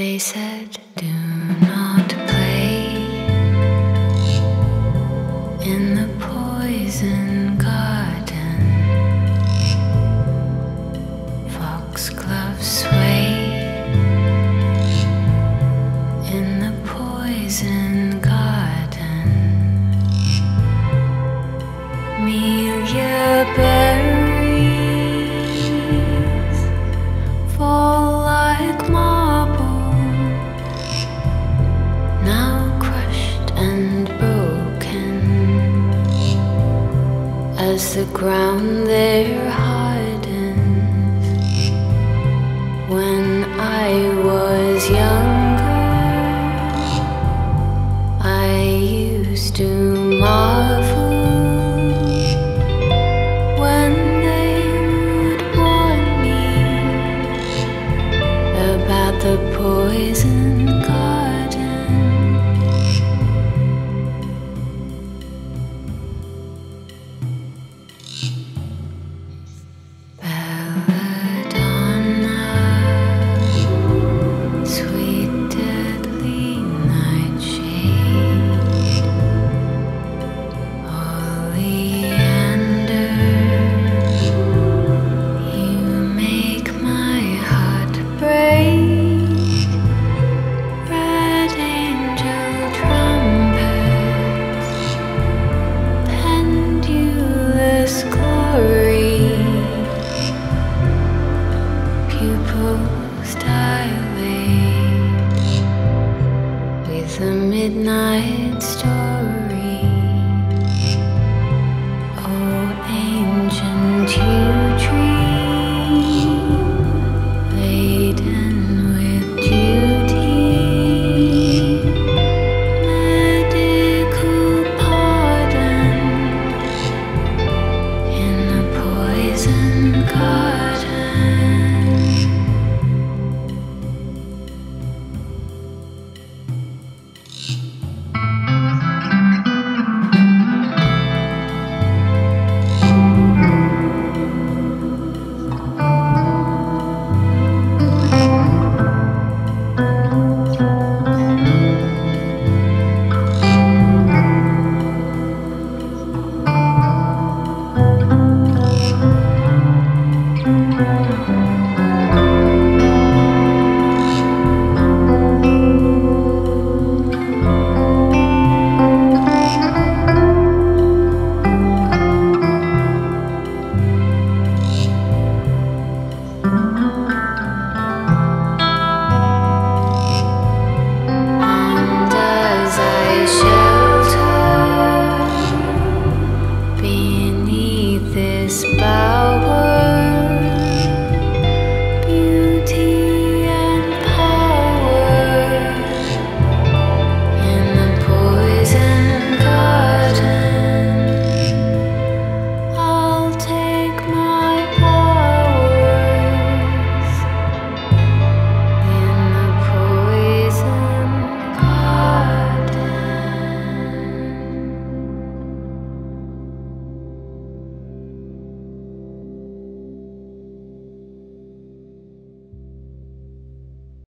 They said, do not play in the poison garden. Foxgloves sway in the poison garden. Melia berries fall like marble, now crushed and broken, as the ground there hardens. When I was younger, I used to marvel when they would warn me about the poison garden. Belladonna, sweet deadly nightshade. Oleander, you make my heart break. Red angel trumpets, pendulous glory. Pupils dilate with a midnight story.